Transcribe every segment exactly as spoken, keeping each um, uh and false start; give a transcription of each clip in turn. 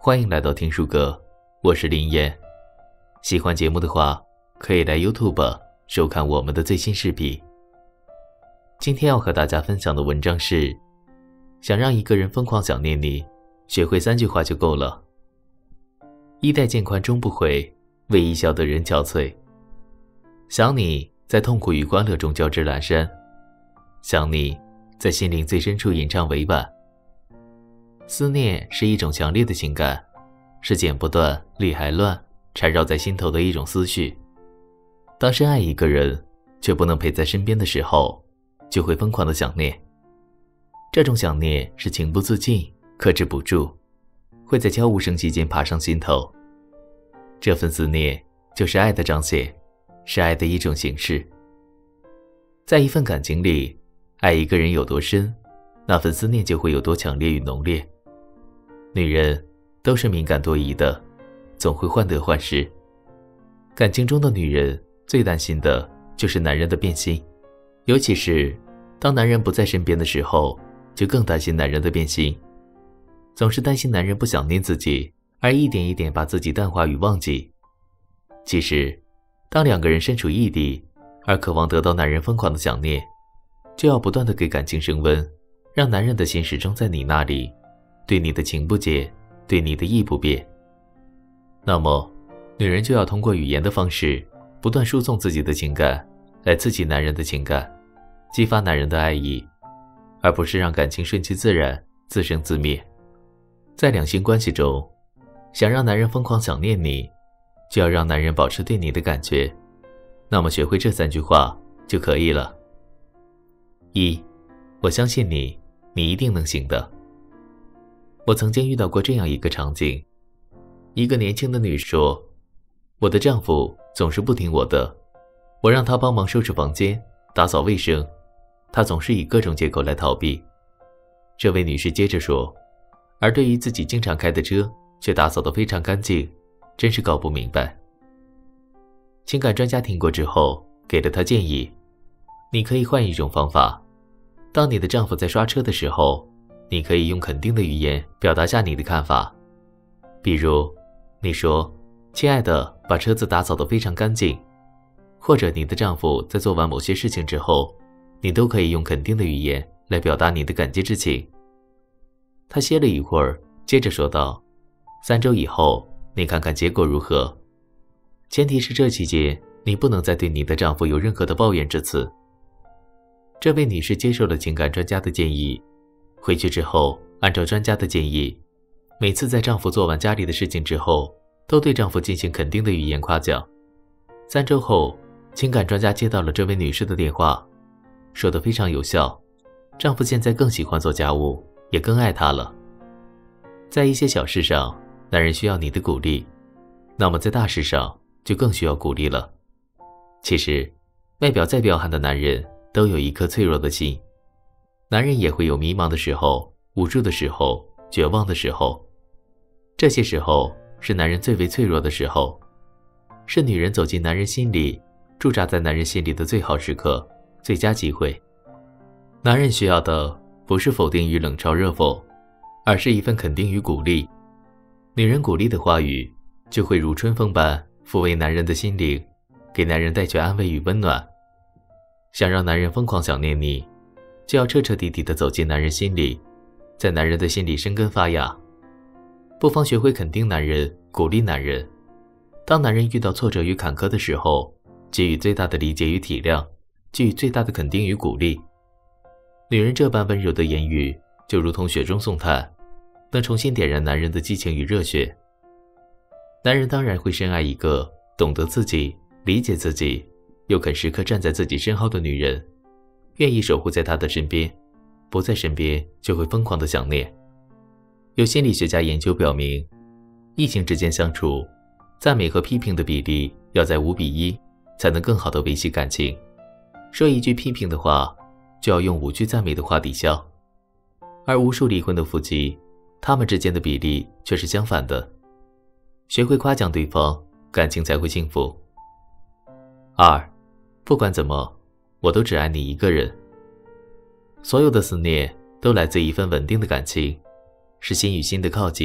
欢迎来到听书阁，我是林岩。喜欢节目的话，可以来 YouTube 收看我们的最新视频。今天要和大家分享的文章是：想让一个人疯狂想念你，学会三句话就够了。衣带渐宽终不悔，为伊消得人憔悴。想你在痛苦与欢乐中交织阑珊，想你在心灵最深处吟唱委婉。思念是一种强烈的情感，是剪不断理还乱缠绕在心头的一种思绪。当深爱一个人却不能陪在身边的时候，就会疯狂的想念。这种想念是情不自禁，克制不住，会在悄无声息间爬上心头。这份思念就是爱的彰显，是爱的一种形式。在一份感情里，爱一个人有多深，那份思念就会有多强烈与浓烈。女人都是敏感多疑的，总会患得患失。感情中的女人最担心的就是男人的变心，尤其是当男人不在身边的时候，就更担心男人的变心。总是担心男人不想念自己，而一点一点把自己淡化与忘记。其实当两个人身处异地，而渴望得到男人疯狂的想念，就要不断地给感情升温，让男人的心始终在你那里，对你的情不减，对你的意不变。那么女人就要通过语言的方式不断输送自己的情感，来刺激男人的情感，激发男人的爱意，而不是让感情顺其自然，自生自灭。在两性关系中，想让男人疯狂想念你，就要让男人保持对你的感觉。那么学会这三句话就可以了。一，我相信你，你一定能行的。我曾经遇到过这样一个场景，一个年轻的女说，我的丈夫总是不听我的，我让他帮忙收拾房间，打扫卫生，他总是以各种借口来逃避。这位女士接着说，而对于自己经常开的车却打扫得非常干净，真是搞不明白。情感专家听过之后给了她建议，你可以换一种方法，当你的丈夫在刷车的时候，你可以用肯定的语言表达下你的看法。比如你说，亲爱的，把车子打扫得非常干净。或者你的丈夫在做完某些事情之后，你都可以用肯定的语言来表达你的感激之情。他歇了一会儿，接着说道，三周以后你看看结果如何。前提是这期间你不能再对你的丈夫有任何的抱怨之词。这位女士接受了情感专家的建议，回去之后按照专家的建议，每次在丈夫做完家里的事情之后，都对丈夫进行肯定的语言夸奖。三周后，情感专家接到了这位女士的电话，说得非常有效，丈夫现在更喜欢做家务，也更爱她了。在一些小事上，男人需要你的鼓励，那么在大事上就更需要鼓励了。其实外表再彪悍的男人都有一颗脆弱的心，男人也会有迷茫的时候，无助的时候，绝望的时候。这些时候是男人最为脆弱的时候，是女人走进男人心里，驻扎在男人心里的最好时刻，最佳机会。男人需要的不是否定与冷嘲热讽，而是一份肯定与鼓励。女人鼓励的话语就会如春风般抚慰男人的心灵，给男人带去安慰与温暖。想让男人疯狂想念你，就要彻彻底底地走进男人心里，在男人的心里生根发芽。不妨学会肯定男人，鼓励男人。当男人遇到挫折与坎坷的时候，给予最大的理解与体谅，给予最大的肯定与鼓励。女人这般温柔的言语，就如同雪中送炭，能重新点燃男人的激情与热血。男人当然会深爱一个懂得自己、理解自己，又肯时刻站在自己身后的女人，愿意守护在他的身边，不在身边就会疯狂的想念。有心理学家研究表明，异性之间相处，赞美和批评的比例要在五比一，才能更好的维系感情。说一句批评的话，就要用五句赞美的话抵消。而无数离婚的夫妻，他们之间的比例却是相反的。学会夸奖对方，感情才会幸福。二，不管怎么，我都只爱你一个人。所有的思念都来自一份稳定的感情，是心与心的靠近，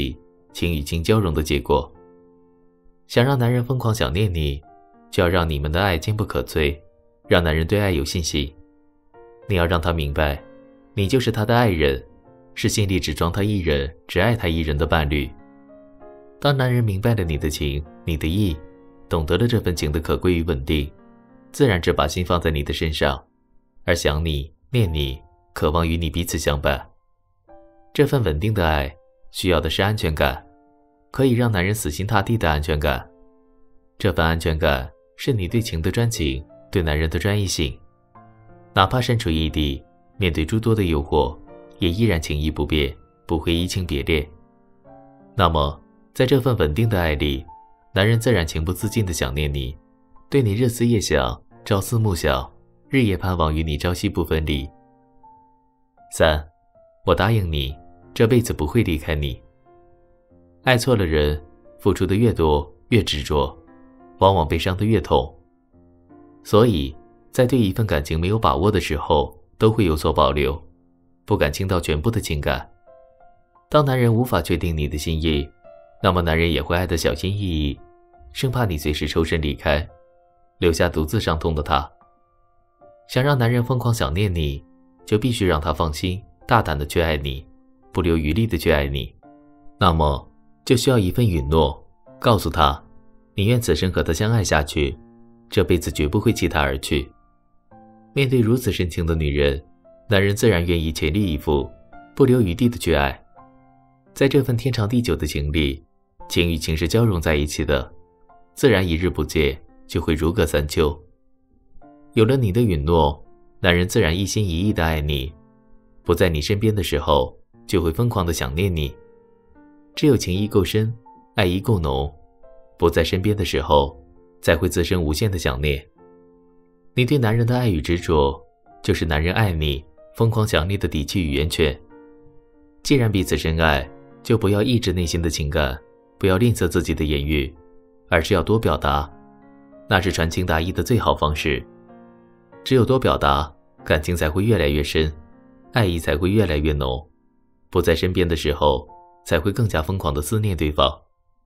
情与情交融的结果。想让男人疯狂想念你，就要让你们的爱坚不可摧，让男人对爱有信心。你要让他明白，你就是他的爱人，是心里只装他一人，只爱他一人的伴侣。当男人明白了你的情，你的意，懂得了这份情的可贵与稳定，自然只把心放在你的身上，而想你、念你，渴望与你彼此相伴。这份稳定的爱需要的是安全感，可以让男人死心塌地的安全感。这份安全感是你对情的专情，对男人的专一性。哪怕身处异地，面对诸多的诱惑，也依然情谊不变，不会移情别恋。那么在这份稳定的爱里，男人自然情不自禁地想念你，对你日思夜想，朝思暮想，日夜盼望与你朝夕不分离。三，我答应你，这辈子不会离开你。爱错了人，付出的越多，越执着，往往被伤得越痛。所以在对一份感情没有把握的时候，都会有所保留，不敢倾倒全部的情感。当男人无法确定你的心意，那么男人也会爱得小心翼翼，生怕你随时抽身离开，留下独自伤痛的他。想让男人疯狂想念你，就必须让他放心，大胆地去爱你，不留余力地去爱你。那么就需要一份允诺，告诉他你愿此生和他相爱下去，这辈子绝不会弃他而去。面对如此深情的女人，男人自然愿意全力以赴，不留余地地去爱。在这份天长地久的情里，情与情是交融在一起的，自然一日不见就会如隔三秋。有了你的允诺，男人自然一心一意地爱你，不在你身边的时候，就会疯狂地想念你。只有情谊够深，爱意够浓，不在身边的时候，才会滋生无限的想念。你对男人的爱与执着，就是男人爱你、疯狂想你的底气与源泉。既然彼此深爱，就不要抑制内心的情感，不要吝啬自己的言语，而是要多表达，那是传情达意的最好方式。只有多表达，感情才会越来越深，爱意才会越来越浓。不在身边的时候，才会更加疯狂地思念对方。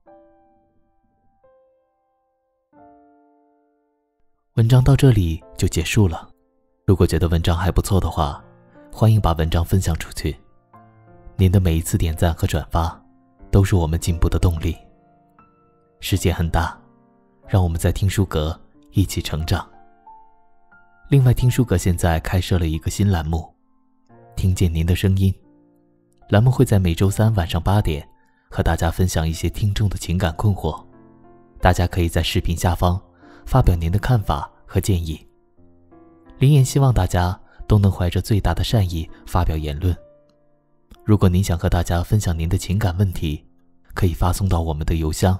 文章到这里就结束了。如果觉得文章还不错的话，欢迎把文章分享出去。您的每一次点赞和转发，都是我们进步的动力。世界很大，让我们在听书阁一起成长。另外，听书阁现在开设了一个新栏目，听见您的声音。栏目会在每周三晚上八点，和大家分享一些听众的情感困惑。大家可以在视频下方发表您的看法和建议。林言希望大家都能怀着最大的善意发表言论。如果您想和大家分享您的情感问题，可以发送到我们的邮箱。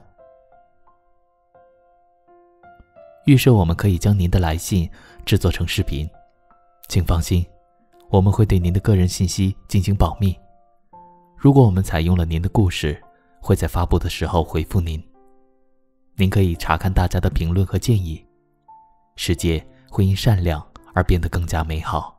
预设我们可以将您的来信制作成视频，请放心，我们会对您的个人信息进行保密。如果我们采用了您的故事，会在发布的时候回复您。您可以查看大家的评论和建议，世界会因善良而变得更加美好。